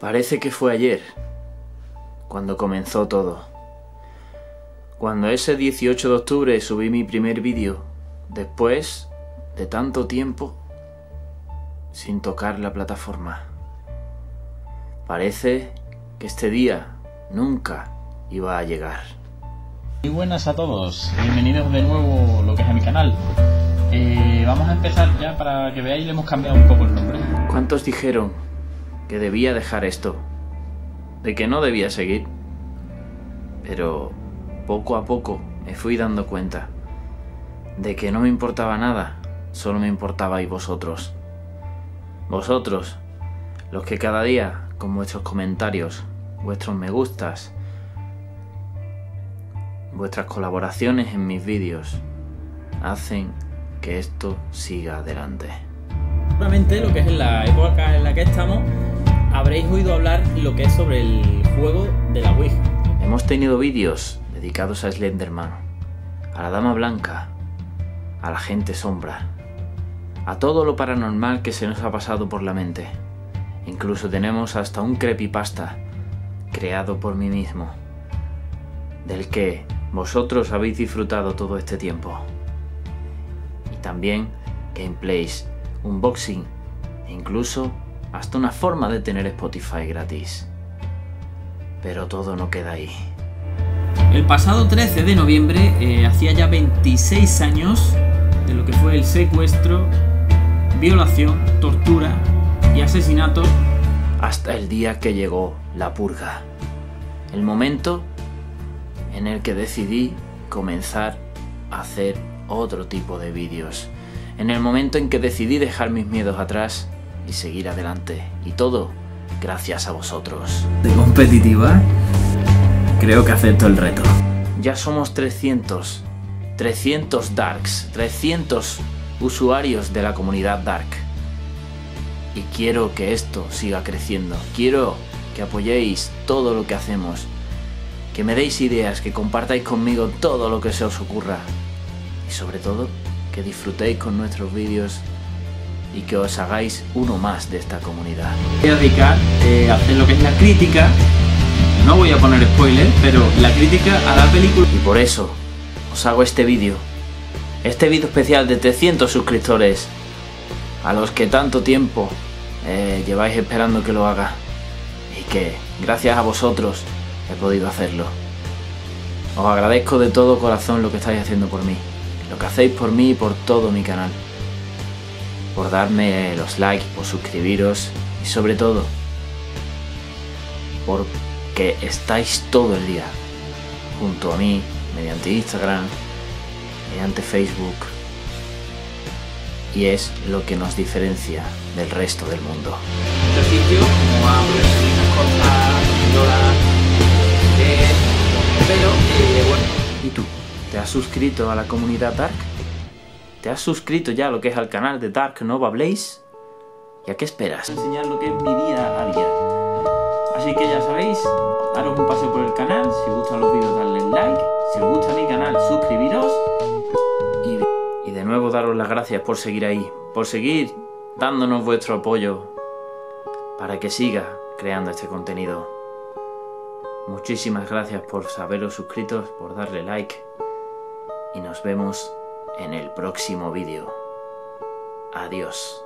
Parece que fue ayer, cuando comenzó todo. Cuando ese 18 de octubre subí mi primer vídeo, después de tanto tiempo sin tocar la plataforma. Parece que este día nunca iba a llegar. Muy buenas a todos, bienvenidos de nuevo a lo que es a mi canal. Vamos a empezar ya para que veáis, le hemos cambiado un poco el nombre. ¿Cuántos dijeron que debía dejar esto? De que no debía seguir. Pero poco a poco me fui dando cuenta de que no me importaba nada, solo me importabais vosotros. Vosotros, los que cada día, con vuestros comentarios, vuestros me gustas, vuestras colaboraciones en mis vídeos, hacen que esto siga adelante. Seguramente lo que es en la época en la que estamos, habréis oído hablar lo que es sobre el juego de la Ouija. Hemos tenido vídeos dedicados a Slenderman, a la Dama Blanca, a la Gente Sombra, a todo lo paranormal que se nos ha pasado por la mente. Incluso tenemos hasta un creepypasta creado por mí mismo, del que vosotros habéis disfrutado todo este tiempo. Y también gameplays, unboxing e incluso hasta una forma de tener Spotify gratis. Pero todo no queda ahí. El pasado 13 de noviembre, hacía ya 26 años de lo que fue el secuestro, violación, tortura y asesinato. Hasta el día que llegó la purga. El momento en el que decidí comenzar a hacer otro tipo de vídeos. En el momento en que decidí dejar mis miedos atrás y seguir adelante. Y todo gracias a vosotros. ¿De competitiva? Creo que acepto el reto. Ya somos 300 Darks, 300 usuarios de la comunidad Dark. Y quiero que esto siga creciendo. Quiero que apoyéis todo lo que hacemos. Que me deis ideas, que compartáis conmigo todo lo que se os ocurra. Y sobre todo, que disfrutéis con nuestros vídeos y que os hagáis uno más de esta comunidad. Voy a dedicar a hacer lo que es la crítica. No voy a poner spoiler, pero la crítica a la película. Y por eso os hago este vídeo especial de 300 suscriptores, a los que tanto tiempo lleváis esperando que lo haga, y que gracias a vosotros he podido hacerlo. Os agradezco de todo corazón lo que estáis haciendo por mí, lo que hacéis por mí y por todo mi canal, por darme los likes, por suscribiros y sobre todo porque estáis todo el día junto a mí mediante Instagram, mediante Facebook, y es lo que nos diferencia del resto del mundo. Este sitio, como va a poder subir unas cosas, pero bueno. ¿Y tú? ¿Te has suscrito a la comunidad Dark? ¿Te has suscrito ya a lo que es al canal de Dark Nova Blaze? ¿Y a qué esperas? Voy a enseñar lo que es mi día a día. Así que ya sabéis, daros un paseo por el canal, si os gustan los vídeos darle like, si os gusta mi canal suscribiros y de nuevo daros las gracias por seguir ahí, por seguir dándonos vuestro apoyo para que siga creando este contenido. Muchísimas gracias por haberos suscrito, por darle like y nos vemos en el próximo vídeo. Adiós.